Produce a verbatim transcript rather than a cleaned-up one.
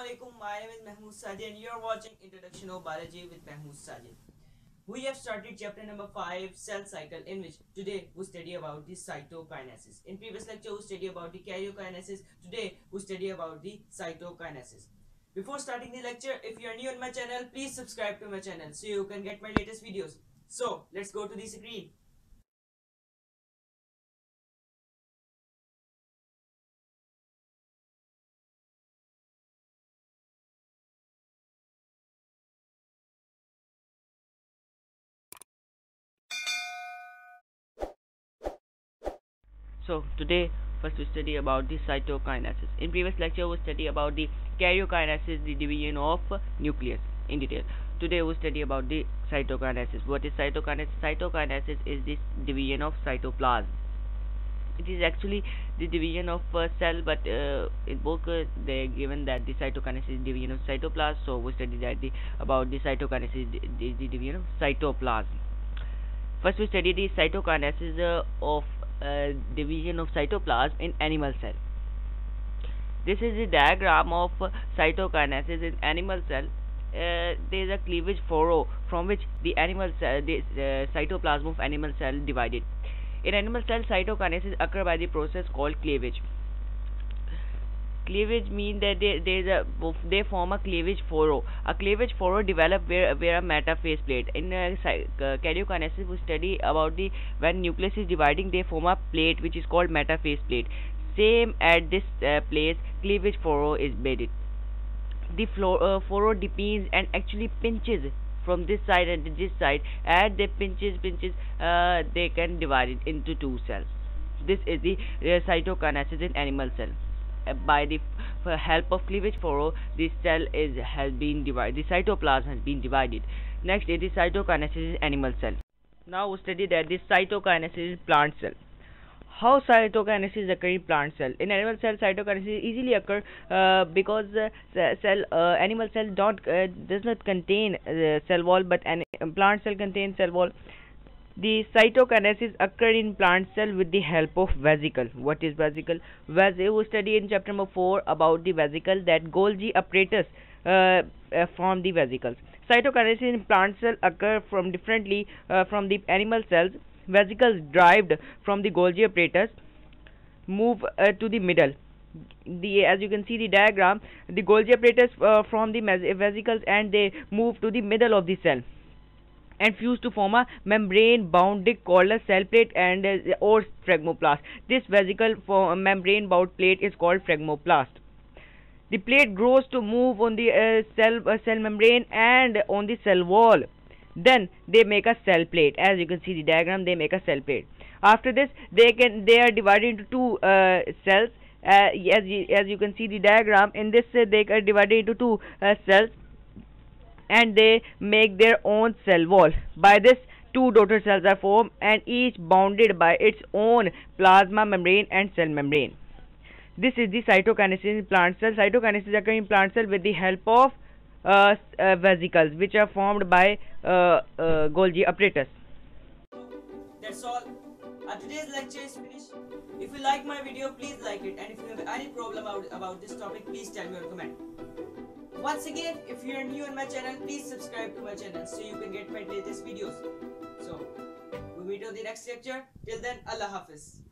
Assalamualaikum. My name is Mahmood Sajid and you're watching Introduction of Biology with Mahmood Sajid. We have started chapter number five, cell cycle, in which today we study about the cytokinesis. In previous lecture we study about the karyokinesis. Today we study about the cytokinesis. Before starting the lecture, if you are new on my channel, please subscribe to my channel so you can get my latest videos. So let's go to the screen. So today first we study about the cytokinesis. In previous lecture we study about the karyokinesis, the division of nucleus in detail. Today we study about the cytokinesis. What is cytokinesis? Cytokinesis is this division of cytoplasm. It is actually the division of uh, cell, but uh, in book uh, they given that the cytokinesis is division of cytoplasm. So we study that the about the cytokinesis is the, the division of cytoplasm. First we study the cytokinesis uh, of uh, division of cytoplasm in animal cell. This is the diagram of uh, cytokinesis in animal cell. Uh, there is a cleavage furrow from which the animal cell, the uh, cytoplasm of animal cell divided. In animal cell, cytokinesis occur by the process called cleavage. Cleavage means that they, they, is a, they form a cleavage furrow. A cleavage furrow develop where, where a metaphase plate. In uh, uh, karyokinesis, we study about the when nucleus is dividing, they form a plate which is called metaphase plate. Same at this uh, place, cleavage furrow is bedded. The floor, uh, furrow depends and actually pinches from this side and this side. As they pinches, pinches, uh, they can divide it into two cells. This is the uh, cytokinesis in animal cell. By the f help of cleavage furrow, the cell is has been divided. The cytoplasm has been divided. Next is the cytokinesis in animal cell. Now we study that the cytokinesis in plant cell. How cytokinesis occur in plant cell? In animal cell, cytokinesis easily occur uh, because uh, cell uh, animal cell don't uh, does not contain uh, cell wall, but an plant cell contains cell wall. The cytokinesis occur in plant cell with the help of vesicle. What is vesicle? Ves we study in chapter number four about the vesicle, that Golgi apparatus uh, uh, form the vesicles. Cytokinesis in plant cell occur from differently uh, from the animal cells. Vesicles derived from the Golgi apparatus move uh, to the middle. The as you can see the diagram, the Golgi apparatus uh, from the vesicles and they move to the middle of the cell and fuse to form a membrane bound disc called a cell plate and uh, or phlegmoplast. This vesicle for a membrane bound plate is called phlegmoplast. The plate grows to move on the uh, cell uh, cell membrane and on the cell wall. Then they make a cell plate. As you can see the diagram, they make a cell plate. After this, they can they are divided into two uh, cells. Uh, as you, as you can see the diagram, in this uh, they are divided into two uh, cells, and they make their own cell wall. By this, two daughter cells are formed and each bounded by its own plasma membrane and cell membrane. This is the cytokinesis in plant cell. Cytokinesis occurs in plant cell with the help of uh, uh, vesicles, which are formed by uh, uh, Golgi apparatus. That's all. Uh, today's lecture is finished. If you like my video, please like it, and if you have any problem about, about this topic, please tell me or comment. Once again, if you are new on my channel, please subscribe to my channel so you can get my latest videos. So, we meet on the next lecture. Till then, Allah Hafiz.